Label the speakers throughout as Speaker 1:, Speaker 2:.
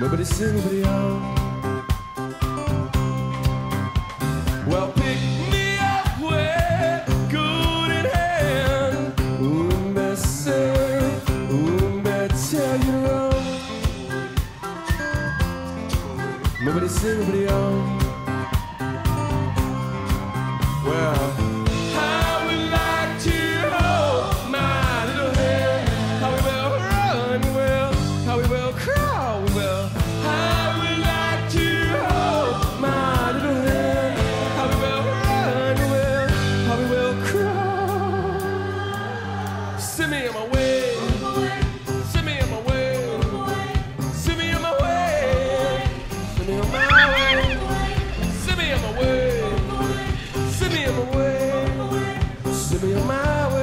Speaker 1: Nobody sing, nobody out. Well, pick me up with good in hand. Tell you wrong. Nobody sing, nobody out. Well, I would like to hold my little hand. How we will run, well, how we will crawl, well. I would like to hold my little hand. How we will run, well, how we will crawl. Send me on my way. Send me on my way. Send me on my way. Send me on my way. Send me on my way. Send me on my way. Send me on my way.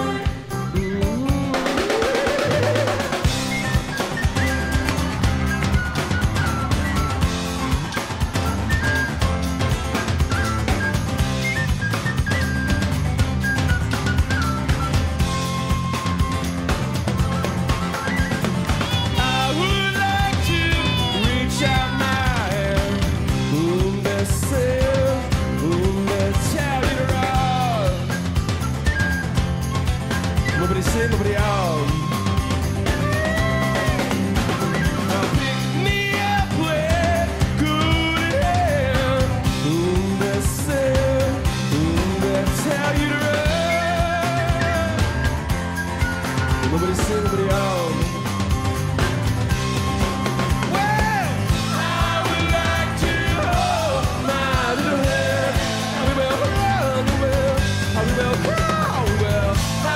Speaker 1: Nobody say, nobody out. Now pick me up with good in hand. They say, they tell you to run. Nobody say, nobody out. Well, I would like to hold my little hand. How we will run, well, how we will crawl, well.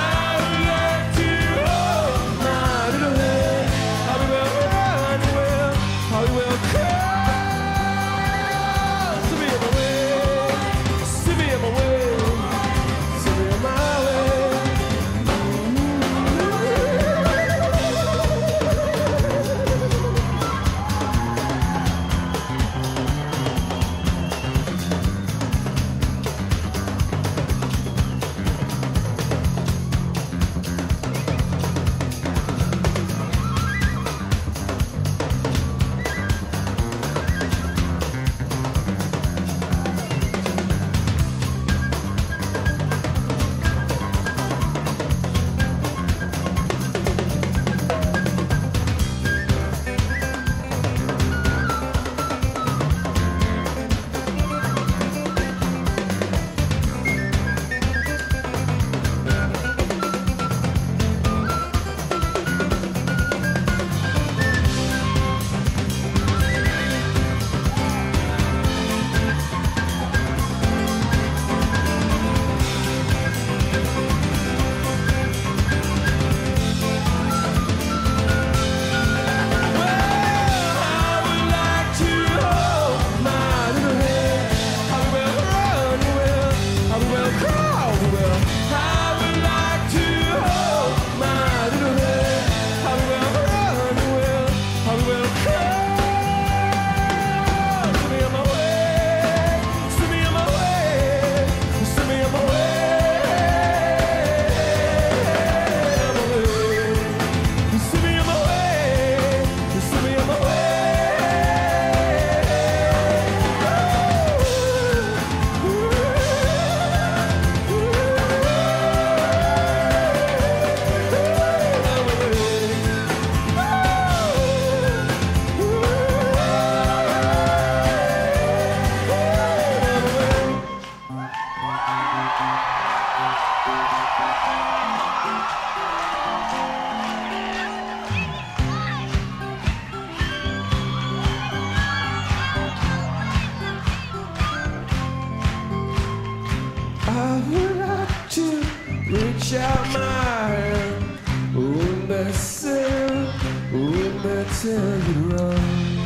Speaker 1: I would like to reach out my hand. Wouldn't I say, wouldn't I tell you to run?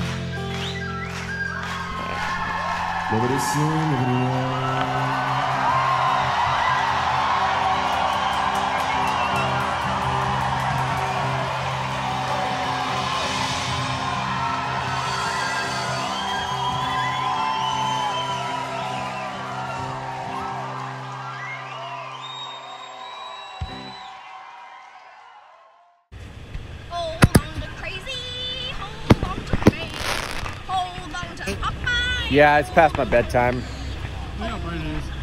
Speaker 1: Nobody say, nobody run.
Speaker 2: Hold on to crazy, hold on to crazy. Yeah, it's past my bedtime.
Speaker 3: I know where it is.